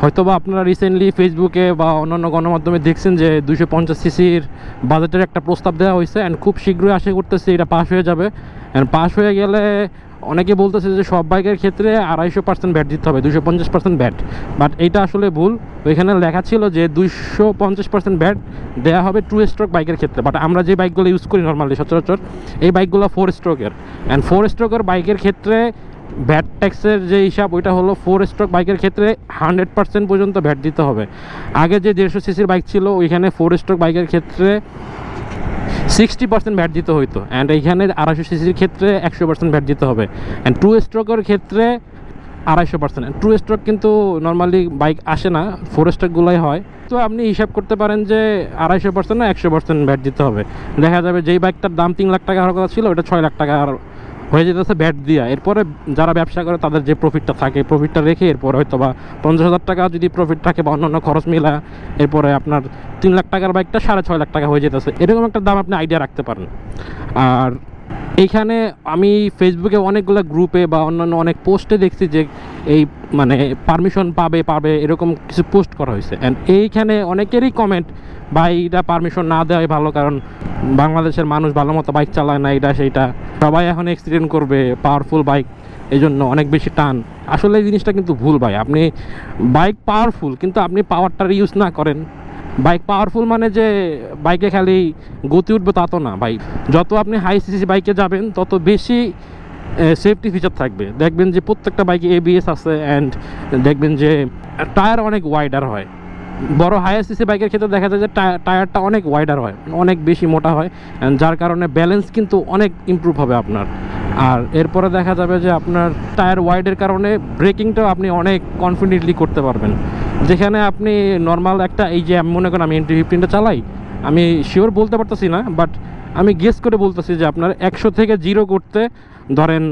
হয়তোবা আপনারা রিসেন্টলি ফেসবুকে বা অন্যান্য গণমাধ্যমে দেখছেন যে 250 সিসির বাজেটের একটা প্রস্তাব দেওয়া হয়েছে, অ্যান্ড খুব শীঘ্রই আশা করতেছি এটা পাস হয়ে যাবে। অ্যান্ড পাস হয়ে গেলে অনেকে বলতেছে যে সব বাইকের ক্ষেত্রে 250% ভ্যাট দিতে হবে, 250% ভ্যাট, বাট এইটা আসলে ভুল। ওইখানে লেখা ছিল যে 250% ভ্যাট দেওয়া হবে 2 স্ট্রোক বাইকের ক্ষেত্রে, বাট আমরা যে বাইকগুলো ইউজ করি নর্মালি সচরাচর এই বাইকগুলো 4 স্ট্রোকের, অ্যান্ড 4 স্ট্রোকের বাইকের ক্ষেত্রে ভ্যাট ট্যাক্সের যে হিসাব ওইটা হলো 4 স্ট্রোক বাইকের ক্ষেত্রে 100% পর্যন্ত ভ্যাট দিতে হবে। আগে যে 150 সিসির বাইক ছিল ওইখানে 4 স্ট্রোক বাইকের ক্ষেত্রে 60% ভ্যাট দিতে হইতো, অ্যান্ড এইখানে 250 সিসির ক্ষেত্রে 100% ভ্যাট দিতে হবে, অ্যান্ড 2 স্ট্রোকের ক্ষেত্রে 250%। 2 স্ট্রোক কিন্তু নর্মালি বাইক আসে না, 4 স্ট্রোকগুলোই হয়। তো আপনি হিসাব করতে পারেন যে 250% না 100% ভ্যাট দিতে হবে। দেখা যাবে যেই বাইকটার দাম 3 লাখ টাকা হওয়ার কথা ছিল ওটা 6 লাখ টাকা হয়ে যেতেছে ভ্যাট দিয়া। এরপরে যারা ব্যবসা করে তাদের যে প্রফিটটা থাকে প্রফিটটা রেখে এরপরে হয়তো বা 50,000 টাকা যদি প্রফিট থাকে বা অন্যান্য খরচ মিলা এরপরে আপনার 3 লাখ টাকার বাইকটা 6.5 লাখ টাকা হয়ে যেতেছে, এরকম একটা দাম আপনি আইডিয়া রাখতে পারেন। আর এইখানে আমি ফেসবুকে অনেকগুলো গ্রুপে বা অন্যান্য অনেক পোস্টে দেখছি যে এই মানে পারমিশন পাবে এরকম কিছু পোস্ট করা হয়েছে, অ্যান্ড এইখানে অনেকেরই কমেন্ট ভাই এটা পারমিশন না দেওয়াই ভালো, কারণ বাংলাদেশের মানুষ ভালো মতো বাইক চালায় না, এটা সেইটা, সবাই এখন অ্যাক্সিডেন্ট করবে, পাওয়ারফুল বাইক এই জন্য অনেক বেশি টান। আসলে এই জিনিসটা কিন্তু ভুল ভাই। আপনি বাইক পাওয়ারফুল কিন্তু আপনি পাওয়ারটার ইউজ না করেন। বাইক পাওয়ারফুল মানে যে বাইকে খালি গতি উঠবে তা তো না ভাই। যত আপনি হাই সিসি বাইকে যাবেন তত বেশি সেফটি ফিচার থাকবে। দেখবেন যে প্রত্যেকটা বাইকে ABS আছে, অ্যান্ড দেখবেন যে টায়ার অনেক ওয়াইডার হয়। বড় হায়ার সিসি বাইকের ক্ষেত্রে দেখা যায় যে টায়ারটা অনেক ওয়াইডার হয়, অনেক বেশি মোটা হয়, যার কারণে ব্যালেন্স কিন্তু অনেক ইমপ্রুভ হবে আপনার। আর এরপরে দেখা যাবে যে আপনার টায়ার ওয়াইডের কারণে ব্রেকিংটাও আপনি অনেক কনফিডেন্টলি করতে পারবেন, যেখানে আপনি নর্মাল একটা এই যে মনে করেন আমি NT15টা চালাই, আমি শিওর বলতে পারতেছি না, বাট আমি গেস করে বলতেছি যে আপনার 100 থেকে 0 করতে ধরেন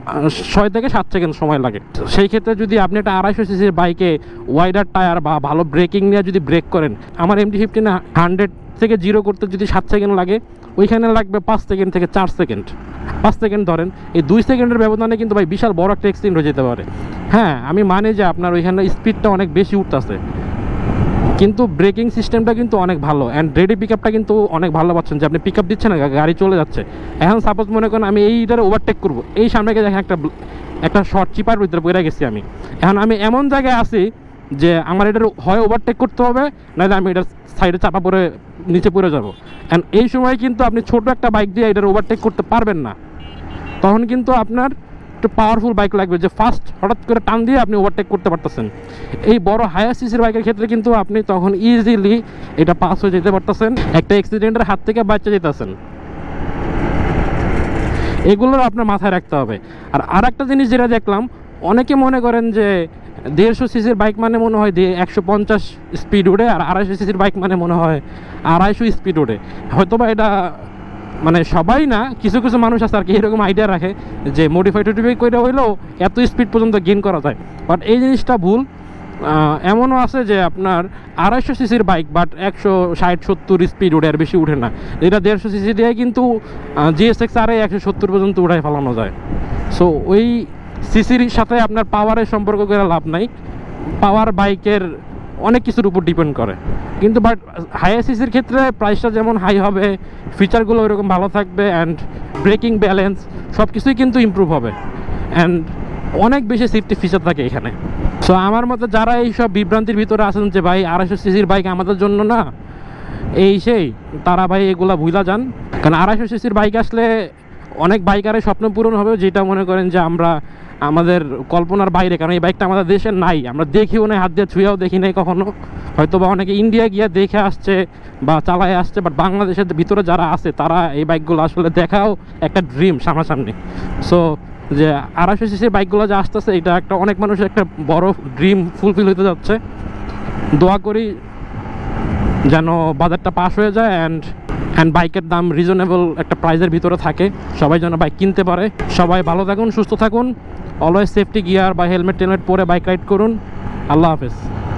6 থেকে 7 সেকেন্ড সময় লাগে। সেই ক্ষেত্রে যদি আপনি একটা 250 সিসির বাইকে ওয়াইডার টায়ার বা ভালো ব্রেকিং নিয়ে যদি ব্রেক করেন, আমার MT15 100 থেকে 0 করতে যদি 7 সেকেন্ড লাগে, ওইখানে লাগবে 5 সেকেন্ড থেকে 4 সেকেন্ড। 5 সেকেন্ড ধরেন, এই 2 সেকেন্ডের ব্যবধানে কিন্তু ভাই বিশাল বড় একটা অ্যাক্সিডেন্ট হয়ে যেতে পারে। হ্যাঁ, আমি মানে যে আপনার ওইখানে স্পিডটা অনেক বেশি উঠতেছে, কিন্তু ব্রেকিং সিস্টেমটা কিন্তু অনেক ভালো, অ্যান্ড রেডি পিক আপটা কিন্তু অনেক ভালো পাচ্ছেন যে আপনি পিক আপ দিচ্ছেন না, গাড়ি চলে যাচ্ছে। এখন সাপোজ মনে করেন আমি এইটারে ওভারটেক করবো, এই সামনে গিয়ে দেখেন একটা শর্ট চিপার ভিতরে পড়ে গেছি আমি। এখন আমি এমন জায়গায় আছি যে আমার এটার হয় ওভারটেক করতে হবে, নাহলে আমি এটার সাইডে চাপা পড়ে নিচে পড়ে যাবো। অ্যান্ড এই সময় কিন্তু আপনি ছোট একটা বাইক দিয়ে এটার ওভারটেক করতে পারবেন না। তখন কিন্তু আপনার একটু পাওয়ারফুল বাইক লাগবে যে ফাস্ট হঠাৎ করে টান দিয়ে আপনি ওভারটেক করতে পারতেছেন। এই বড় হায়ার সিসির বাইকের ক্ষেত্রে কিন্তু আপনি তখন ইজিলি এটা পাস হয়ে যেতে পারতেছেন, একটা অ্যাক্সিডেন্টের হাত থেকে বাঁচতে যেতেছেন। এগুলো আপনার মাথায় রাখতে হবে। আর একটা জিনিস যেটা দেখলাম, অনেকে মনে করেন যে 150 সিসির বাইক মানে মনে হয় 150 স্পিড উঠে, আর 250 সিসির বাইক মানে মনে হয় 250 স্পিড উঠে। হয়তোবা এটা মানে সবাই না, কিছু কিছু মানুষ আছে আর কি এরকম আইডিয়া রাখে যে মডিফাই করে হইলেও এত স্পিড পর্যন্ত গেইন করা যায়, বাট এই জিনিসটা ভুল। এমনও আছে যে আপনার 250 সিসির বাইক বাট 160-170 স্পিড উঠে, আর বেশি উঠে না। এটা 150 সিসি দিয়ে কিন্তু GSX আর 170 পর্যন্ত উঠায় ফেলানো যায়। সো ওই সিসির সাথে আপনার পাওয়ারের সম্পর্ক করে লাভ নাই। পাওয়ার বাইকের অনেক কিছুর উপর ডিপেন্ড করে, কিন্তু বাট হায়ার সিসির ক্ষেত্রে প্রাইসটা যেমন হাই হবে, ফিচারগুলো ওইরকম ভালো থাকবে, অ্যান্ড ব্রেকিং ব্যালেন্স সব কিছুই কিন্তু ইমপ্রুভ হবে, অ্যান্ড অনেক বেশি সেফটি ফিচার থাকে এখানে। সো আমার মতে যারা এইসব বিভ্রান্তির ভিতরে আছেন যে ভাই 250 সিসির বাইক আমাদের জন্য না, এই সেই, তারা ভাই এগুলা ভুলা যান। কারণ 250 সিসির বাইক আসলে অনেক বাইকারের স্বপ্ন পূরণ হবে, যেটা মনে করেন যে আমরা আমাদের কল্পনার বাইরে, কারণ এই বাইকটা আমাদের দেশে নাই, আমরা দেখিও নাই, হাত দিয়ে ছুঁয়েও দেখি নাই কখনো। হয়তো বা অনেকে ইন্ডিয়া গিয়ে দেখে আসছে বা চালায় আসছে, বাট বাংলাদেশের ভিতরে যারা আছে তারা এই বাইকগুলো আসলে দেখাও একটা ড্রিম সামনাসামনি। সো যে 250 সিসির বাইকগুলো যে আসতেছে, এটা একটা অনেক মানুষের একটা বড় ড্রিম ফুলফিল হতে যাচ্ছে। দোয়া করি যেন বাজারটা পাস হয়ে যায়, অ্যান্ড বাইকের দাম রিজনেবল একটা প্রাইসের ভিতরে থাকে, সবাই যেন বাইক কিনতে পারে। সবাই ভালো থাকুন, সুস্থ থাকুন, অলওয়েজ সেফটি গিয়ার বা হেলমেট টেলমেট পরে বাইক রাইড করুন। আল্লাহ হাফেজ।